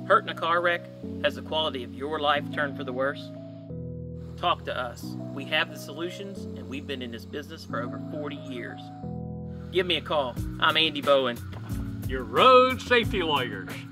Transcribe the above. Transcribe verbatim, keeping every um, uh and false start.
Hurt in a car wreck? Has the quality of your life turned for the worse? Talk to us. We have the solutions, and we've been in this business for over forty years. Give me a call. I'm Andy Bowen. Your road safety lawyers.